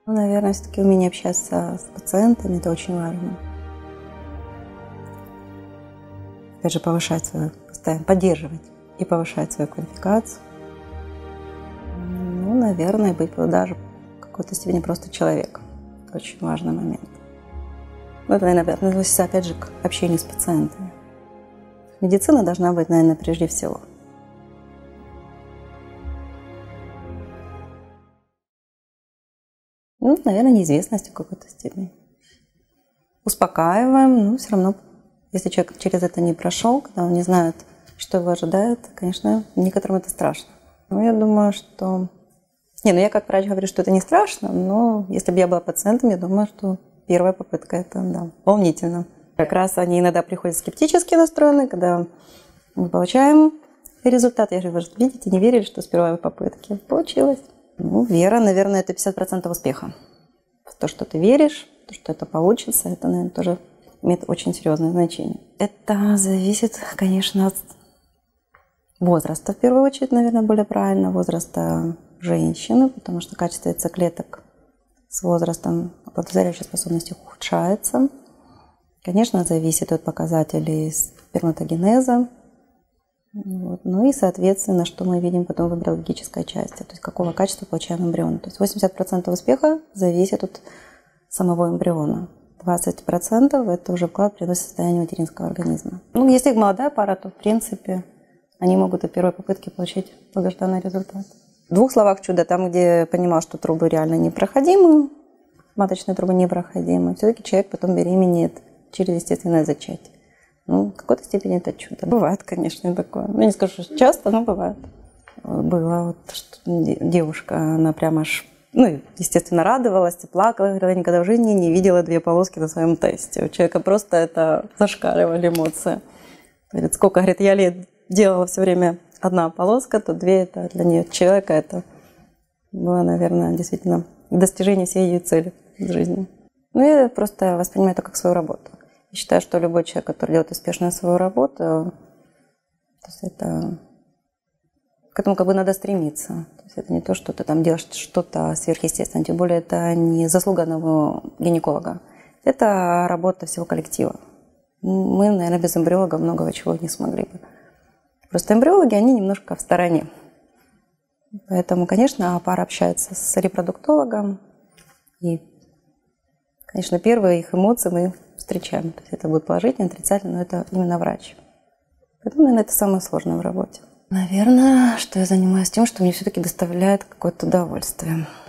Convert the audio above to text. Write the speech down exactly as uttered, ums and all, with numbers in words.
Ну, наверное, все-таки умение общаться с пациентами – это очень важно. Опять же, повышать свою, постоянно поддерживать и повышать свою квалификацию. Ну, наверное, быть даже в какой-то степени просто человеком. Это очень важный момент. Ну, это, наверное, относится, опять же, к общению с пациентами. Медицина должна быть, наверное, прежде всего. Ну, наверное, неизвестность в какой-то степени. Успокаиваем, но все равно, если человек через это не прошел, когда он не знает, что его ожидает, конечно, некоторым это страшно. Но я думаю, что... Не, ну я как врач говорю, что это не страшно, но если бы я была пациентом, я думаю, что первая попытка – это, да, волнительно. Как раз они иногда приходят скептически настроены, когда мы получаем результат. Я же, вы же видите, не верили, что с первой попытки получилось. Ну, вера, наверное, это пятьдесят процентов успеха. То, что ты веришь, то, что это получится, это, наверное, тоже имеет очень серьезное значение. Это зависит, конечно, от возраста, в первую очередь, наверное, более правильно, возраста женщины, потому что качество яйцеклеток с возрастом оплодотворяющей способности ухудшается. Конечно, зависит от показателей сперматогенеза. Вот. Ну и, соответственно, что мы видим потом в эмбриологической части, то есть какого качества получаем эмбрион. То есть восемьдесят процентов успеха зависит от самого эмбриона. двадцать процентов это уже вклад приносит в состояние материнского организма. Ну, если молодая пара, то, в принципе, они могут от первой попытки получить долгожданный результат. В двух словах чудо, там, где понимал, что трубы реально непроходимы, маточные трубы непроходимы, все-таки человек потом беременеет через естественное зачатие. Ну, в какой-то степени это чудо. Бывает, конечно, такое. Я не скажу, что часто, но бывает. Было вот, что девушка, она прямо аж, ну, естественно, радовалась и плакала. Говорила, я никогда в жизни не видела две полоски на своем тесте. У человека просто это зашкаливали эмоции. Говорит, сколько, говорит, я лет делала все время одна полоска, то две это для нее человека. Это было, наверное, действительно достижение всей ее цели в жизни. Ну, я просто воспринимаю это как свою работу. Я считаю, что любой человек, который делает успешно свою работу, то есть это, к этому как бы надо стремиться. То есть это не то, что ты там делаешь что-то сверхъестественное, тем более это не заслуга одного гинеколога. Это работа всего коллектива. Мы, наверное, без эмбриологов многого чего не смогли бы. Просто эмбриологи, они немножко в стороне. Поэтому, конечно, пара общается с репродуктологом. И, конечно, первые их эмоции мы встречаем. То есть это будет положительно, отрицательно, но это именно врач. Поэтому, наверное, это самое сложное в работе. Наверное, что я занимаюсь тем, что мне все-таки доставляет какое-то удовольствие.